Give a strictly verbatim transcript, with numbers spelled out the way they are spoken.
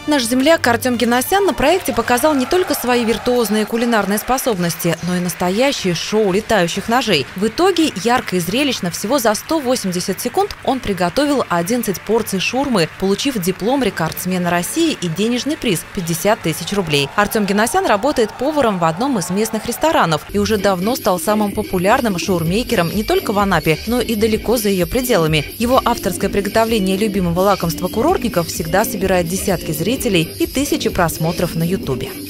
Наш земляк Артем Геннасян на проекте показал не только свои виртуозные кулинарные способности, но и настоящее шоу летающих ножей. В итоге ярко и зрелищно всего за сто восемьдесят секунд он приготовил одиннадцать порций шаурмы, получив диплом рекордсмена России и денежный приз – пятьдесят тысяч рублей. Артем Геннасян работает поваром в одном из местных ресторанов и уже давно стал самым популярным шаурмейкером не только в Анапе, но и далеко за ее пределами. Его авторское приготовление любимого лакомства курортников всегда собирает десятки зрителей и тысячи просмотров на ютубе.